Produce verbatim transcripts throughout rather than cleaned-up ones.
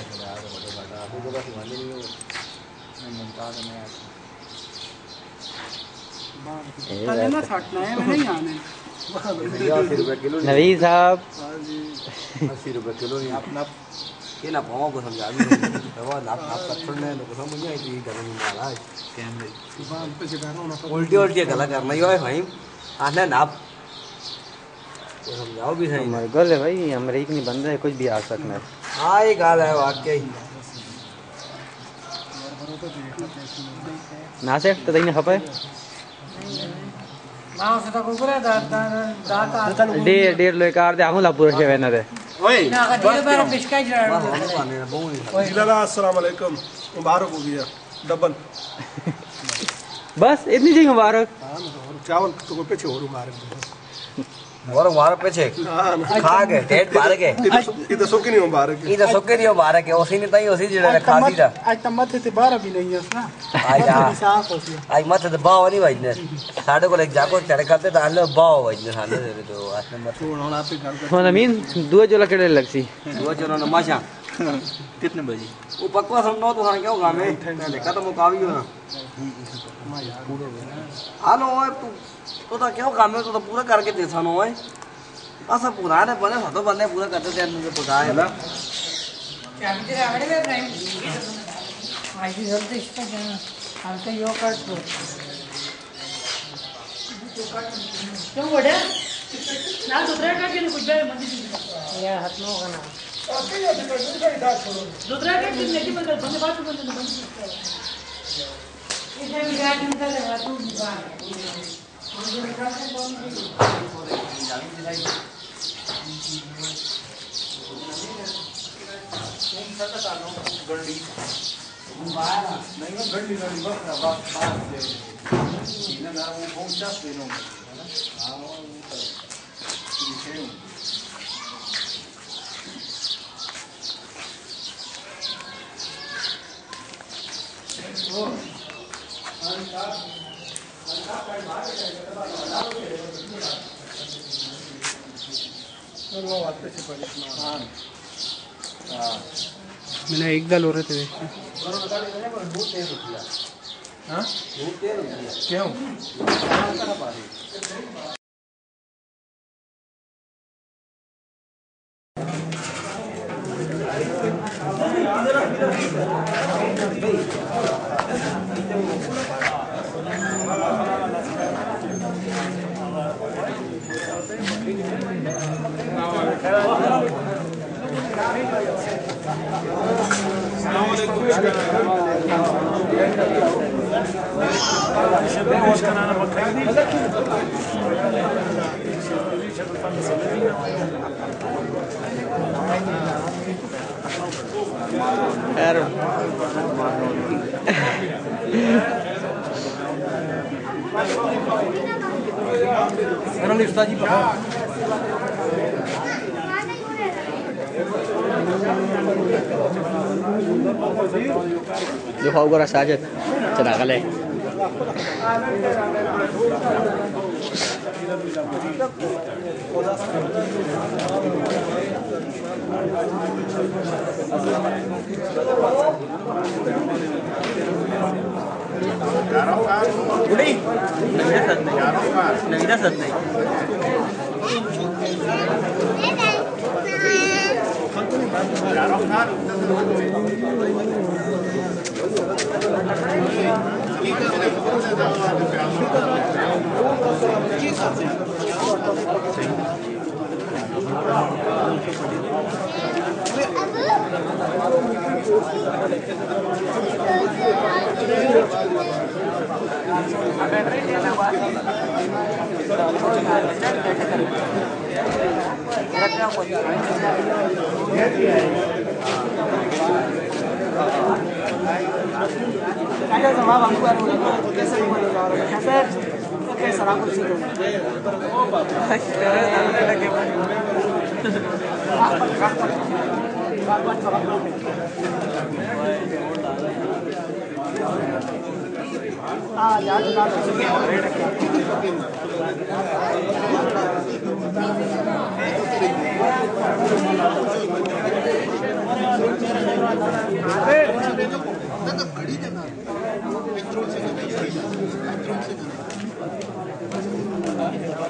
नवी साहब अस्सी रुपये किलो ही अपना के ना पाओ को समझा भी वो नाप नाप पत्थर ने को समझ नहीं आई घर में मारा कैमरे उल्टी उल्टी गला करना ही है भाई आने नाप को समझाओ भी सही मर गए भाई अमरीक नहीं बंदा है कुछ भी आ सकता है। हाँ ये गाल है वाकई ना से तो नहीं खपे डेढ़ डेढ़ लो कार दे आऊं ला पूरा से वेना दे ओए ना का डेढ़ बार पिचका जरा अस्सलाम वालेकुम मुबारक हो गया डबल बस इतनी जी मुबारक चावल तो पीछे और मुबारक और मार पीछे खा के टेट मार के इधर सोके नहीं मुबारक इधर सोके नहीं मुबारक है उसी ने ताई उसी जड़े खा दी जा आज तो मत थे बारह भी नहीं है ना आज आज मत तो बाव नहीं बजने साडे को एक जाको चढ़ खाते तो आले बाव बजने साले तो आज मत छोड़ना पे घर फोन अमीन दो जोला केड़े लगसी दो जोला नमाशा कितने बजे वो पक्का समझो तो हां क्यों गामे देखा तो मुकावी हो ना हालो ओए तू तो तो क्यों काम में तो, तो पूरा करके दे सानो ओए बस पुराने बने तो बंदे पूरा करते थे मुझे पता है ना क्या भी तेरे आगे में प्राइम आज भी जल्दी इसका जाना हम तो यो कर दो क्यों बड़ा ना दूसरा का के कुछ भी मंदी या हाथ में होगा ना ओके ये तो दूसरा ही दांत छोड़ो दूसरा का के नहीं बंद बंद बात बंद बंद इधर भी गाड़ी निकल रहा तू बाहर मैंने एक दल हो रहे थे क्यों यार जो खाओ रा साजद चला गले गुडी नवीदा सत नहीं नवीदा सत नहीं हाँ यार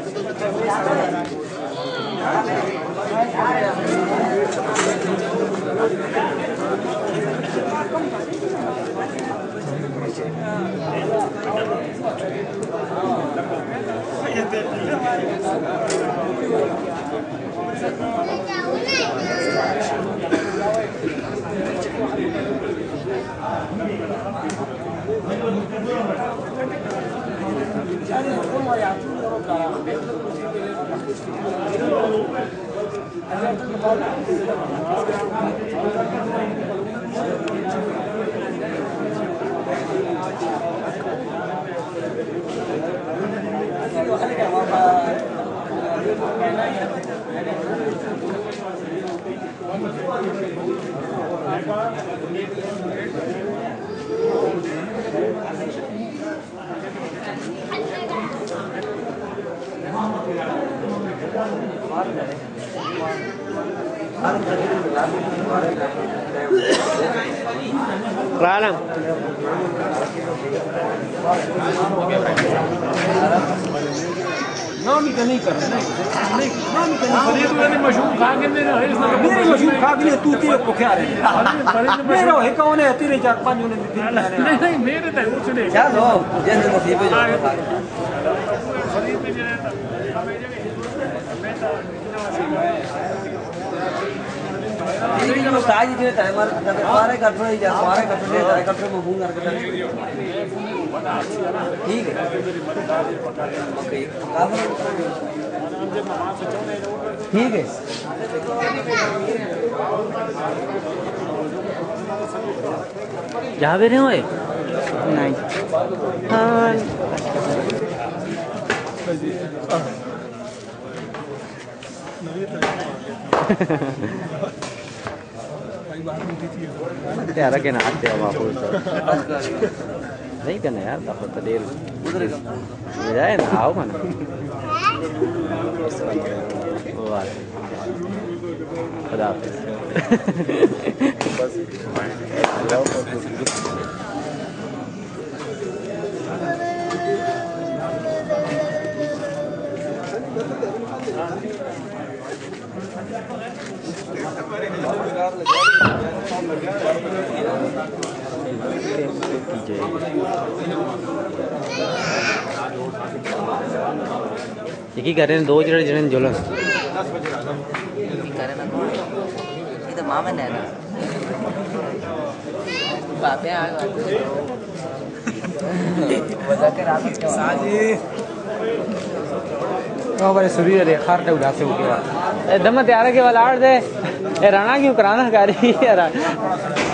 Rana. नाम ही का नहीं कर रहा नहीं नाम ही का नहीं फरीद ने मशहूर खा के मेरे है इसने मेरे मशहूर खा के तू तेरे को क्या रे मेरा है कौन है तेरे चार पांच ने नहीं नहीं मेरे तो कुछ नहीं चलो जैसे नसीब है फरीद में जो ये जो साइज जो है हमारे सारे कर रहे हैं सारे कर रहे हैं कर रहे हैं मूव करके ठीक है ओके ठीक है जा भी रहे हो नहीं हाँ यार के ना आते अब आप नहीं करना यार दफा तो देर जाए ना आओ मन खुदा ये कर रहे हैं दो जने जने जुलन करे ना कौन ये तो मामा ने ना बापे आ गए वजह के रात के साजी ओ बड़े सूर्य रे खार दे उड़ा से हो गया ए दम तैयार के वाला आड़ दे ए राणा क्यों कराना कर रही है